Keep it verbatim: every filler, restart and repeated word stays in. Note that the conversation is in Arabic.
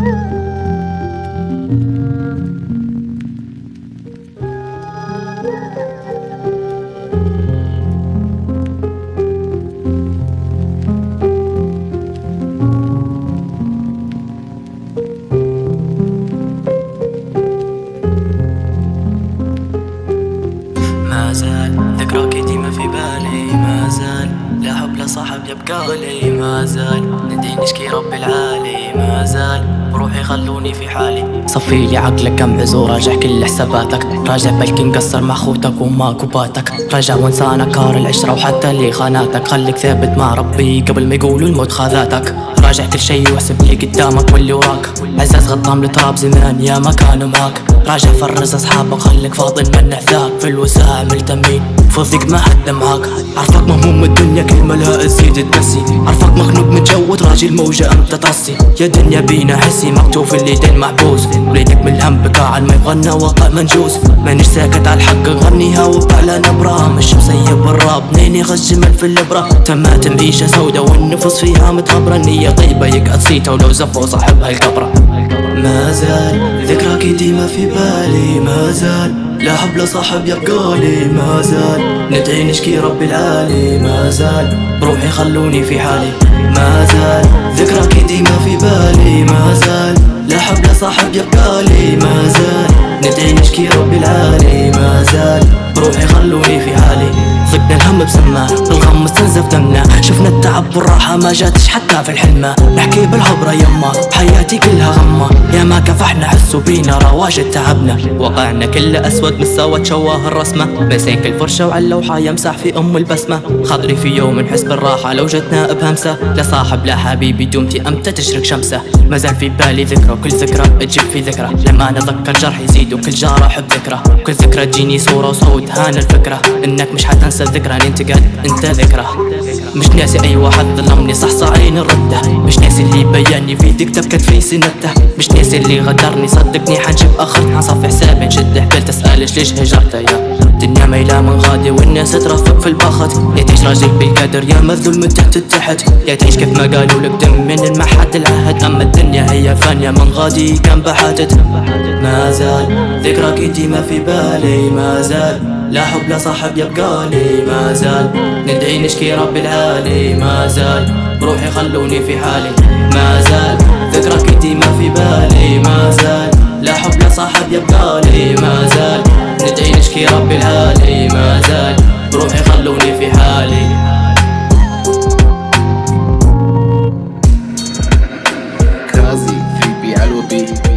ما زال ذكراك ديما في بالي، ما زال لا حب لا صاحب يبقالي، ما زال ندعي نشكي رب العالي، ما زال بروحي خلوني في حالي. صفي لي عقلك كم عزو، راجع كل حساباتك، راجع بلكي مقصر مع خوتك وما كوباتك، راجع وانسى نكار العشرة وحتى اللي خاناتك، خليك ثابت مع ربي قبل ما يقولوا الموت خاذاتك، راجع كل شي واحسب لي قدامك واللي وراك، عزاز غطام لتراب زمان يا ما كانوا معاك، راجع فرز اصحابك خليك فاضل منع ذاك، في الوساع ملتمين فوزك ما حد معاك، عرفك مهموم الدنيا كل مالها تزيد تقسي، عرفك مخنوق متجود راجل موجة انت تصي، يا دنيا بينا حسي مكتوب في اليدين محبوس، وليدك من الهم بكاع ما يبغنا واقع منجوس، مانيش ساكت على الحق غنيها وبعلى نبرة، مش مسيب الراب نيني غش جمل في الابرة، تمات معيشة سودا والنفس فيها متغبرة، النية طيبة يقعد صيتها ولو زفوا صاحبها الكبرة. ما زال ذكراك ديما في بالي، ما زال لا حب لا صاحب يبقالي، ما زال ندعي نشكي رب العالي، ما زال بروحي خلوني في حالي، ما زال ذكراك ديما في بالي، ما زال لا حب لا صاحب يبقالي، ما زال ندعي نشكي رب العالي، ما زال بروحي خلوني في حالي. ضقنا الهم بسماه الغم استنزف دمنا، شفنا التعب والراحة ما جاتش حتى في الحلمة، نحكي بالهبرة يما حياتي كلها غمة، يا ما كفحنا حسوا بينا رواجد تعبنا، وقعنا كل اسود مساوى تشواه الرسمة، مسيك الفرشة وعلى اللوحة يمسح في ام البسمة، خاطري في يوم نحس بالراحة لو جتنا بهمسة، لا صاحب لا حبيبي دومتي امتى تشرق شمسة، ما زال في بالي ذكرى وكل ذكرى تجيب في ذكرى، لما نتذكر جرح يزيد وكل جارح بذكرى، كل ذكرى تجيني صورة وصوت هان الفكرة، انك مش حتنسى الذكرى ننتقد انت ذكرى، مش ناسي اي واحد ظلمني صح عين الردة، مش ناسي اللي بياني في ديك تبكت في سنته، مش ناسي اللي غدرني صدقني حنشوف اخرت حنصفي حسابي نشد حبل تسألش ليش هجرته، يا الدنيا ميلة من غادي والناس ترفق في البخت، يا تعيش راجل بالقدر يا مذل من تحت لتحت، يا تعيش كيف ما قالوا لك دم من المحد العهد، اما الدنيا هي فانية من غادي كان بحاجت. ما زال ذكراك ديما في بالي، ما زال لا حب لا صاحب يبقالي، ما زال ندعي نشكي رب العالي، ما زال بروحي خلوني في حالي، ما زال ذكراك ديما في بالي، ما زال لا حب لا صاحب يبقالي، ما زال ندعي نشكي رب العالي، ما زال بروحي خلوني في حالي. كرازي ثري بي على الوبي.